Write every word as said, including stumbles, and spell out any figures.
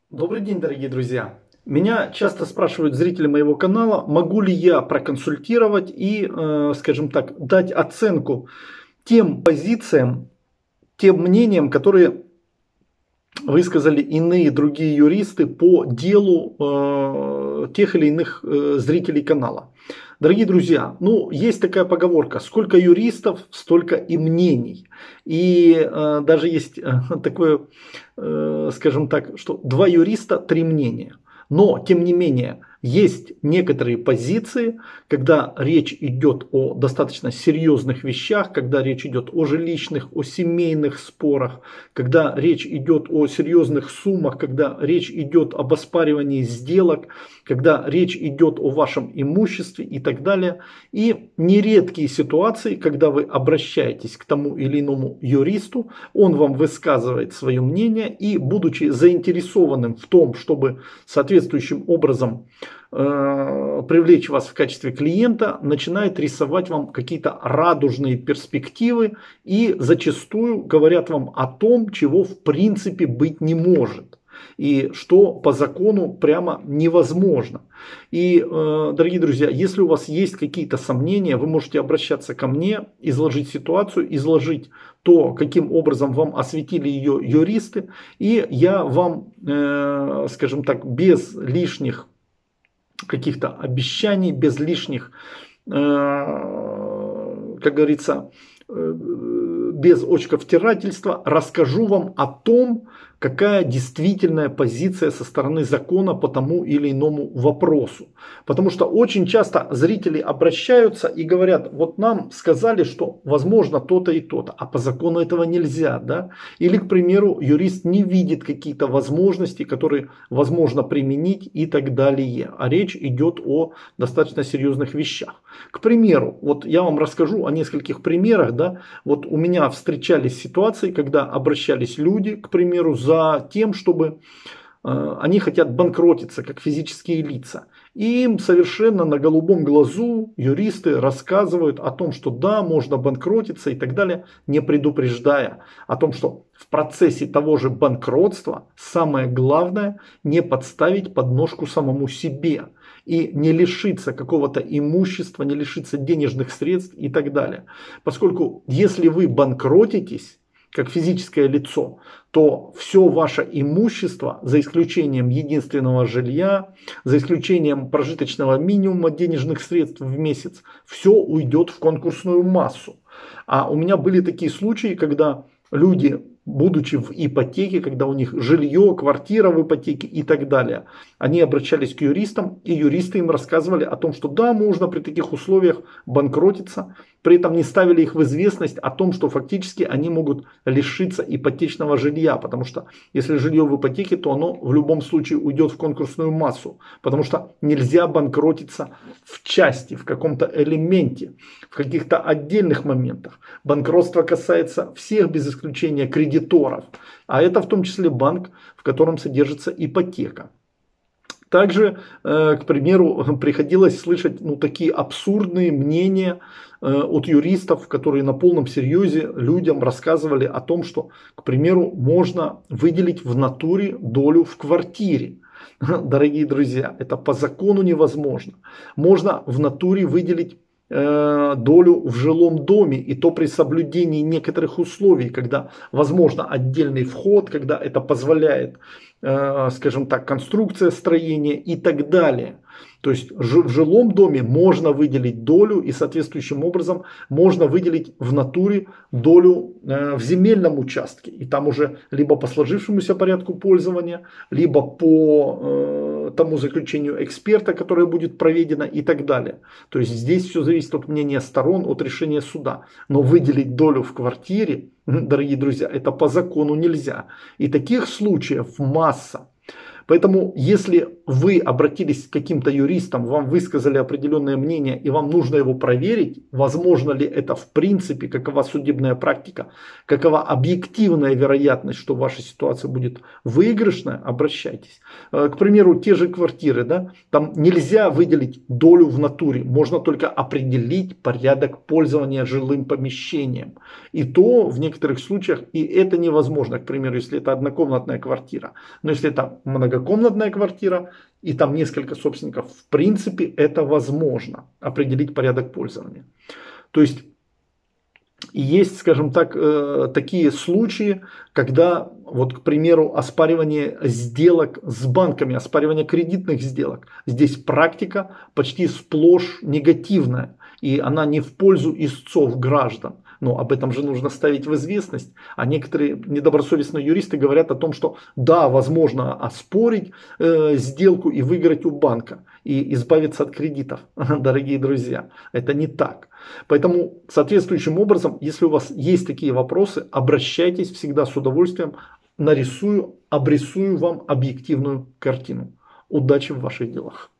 Добрый день, дорогие друзья! Меня часто спрашивают зрители моего канала, могу ли я проконсультировать и, э, скажем так, дать оценку тем позициям, тем мнениям, которые высказали иные другие юристы по делу э, тех или иных э, зрителей канала. Дорогие друзья, ну есть такая поговорка: сколько юристов, столько и мнений. И э, даже есть э, такое, э, скажем так, что два юриста, три мнения. Но, тем не менее, есть некоторые позиции, когда речь идет о достаточно серьезных вещах, когда речь идет о жилищных, о семейных спорах, когда речь идет о серьезных суммах, когда речь идет об оспаривании сделок, когда речь идет о вашем имуществе и так далее. И нередкие ситуации, когда вы обращаетесь к тому или иному юристу, он вам высказывает свое мнение и, будучи заинтересованным в том, чтобы соответствующим образом э, привлечь вас в качестве клиента, начинает рисовать вам какие-то радужные перспективы и зачастую говорят вам о том, чего в принципе быть не может. И что по закону прямо невозможно. И, э, дорогие друзья, если у вас есть какие-то сомнения, вы можете обращаться ко мне, изложить ситуацию, изложить то, каким образом вам осветили ее юристы. И я вам, э, скажем так, без лишних каких-то обещаний, без лишних, э, как говорится, э, без очковтирательства расскажу вам о том, какая действительная позиция со стороны закона по тому или иному вопросу. Потому что очень часто зрители обращаются и говорят: вот нам сказали, что возможно то-то и то-то, а по закону этого нельзя. Да? Или, к примеру, юрист не видит какие-то возможности, которые возможно применить и так далее. А речь идет о достаточно серьезных вещах. К примеру, вот я вам расскажу о нескольких примерах. Да? Вот у меня встречались ситуации, когда обращались люди, к примеру, за тем, чтобы э, они хотят банкротиться как физические лица. И им совершенно на голубом глазу юристы рассказывают о том, что да, можно банкротиться и так далее, не предупреждая о том, что в процессе того же банкротства самое главное не подставить подножку самому себе. И не лишиться какого-то имущества, не лишиться денежных средств и так далее. Поскольку если вы банкротитесь как физическое лицо, то все ваше имущество, за исключением единственного жилья, за исключением прожиточного минимума денежных средств в месяц, все уйдет в конкурсную массу. А у меня были такие случаи, когда люди, будучи в ипотеке, когда у них жилье, квартира в ипотеке и так далее, они обращались к юристам, и юристы им рассказывали о том, что да, можно при таких условиях банкротиться, при этом не ставили их в известность о том, что фактически они могут лишиться ипотечного жилья, потому что если жилье в ипотеке, то оно в любом случае уйдет в конкурсную массу, потому что нельзя банкротиться в части, в каком-то элементе, в каких-то отдельных моментах. Банкротство касается всех без исключения кредиторов, а это в том числе банк, в котором содержится ипотека. Также, к примеру, приходилось слышать ну, такие абсурдные мнения от юристов, которые на полном серьезе людям рассказывали о том, что, к примеру, можно выделить в натуре долю в квартире. Дорогие друзья, это по закону невозможно. Можно в натуре выделить долю в жилом доме, и то при соблюдении некоторых условий, когда возможно отдельный вход, когда это позволяет, скажем так, конструкция строения и так далее. То есть в жилом доме можно выделить долю, и соответствующим образом можно выделить в натуре долю в земельном участке. И там уже либо по сложившемуся порядку пользования, либо по тому заключению эксперта, которое будет проведено и так далее. То есть здесь все зависит от мнения сторон, от решения суда. Но выделить долю в квартире, дорогие друзья, это по закону нельзя. И таких случаев масса. Поэтому, если вы обратились к каким-то юристам, вам высказали определенное мнение и вам нужно его проверить, возможно ли это в принципе, какова судебная практика, какова объективная вероятность, что ваша ситуация будет выигрышная, обращайтесь. К примеру, те же квартиры, да, там нельзя выделить долю в натуре, можно только определить порядок пользования жилым помещением. И то в некоторых случаях и это невозможно, к примеру, если это однокомнатная квартира, но если это много многокомнатная квартира и там несколько собственников, в принципе, это возможно определить порядок пользования. То есть есть, скажем так, э, такие случаи, когда, вот, к примеру, оспаривание сделок с банками, оспаривание кредитных сделок. Здесь практика почти сплошь негативная, и она не в пользу истцов граждан. Но об этом же нужно ставить в известность. А некоторые недобросовестные юристы говорят о том, что да, возможно оспорить э, сделку и выиграть у банка и избавиться от кредитов. Дорогие друзья, это не так. Поэтому соответствующим образом, если у вас есть такие вопросы, обращайтесь, всегда с удовольствием нарисую, обрисую вам объективную картину. Удачи в ваших делах.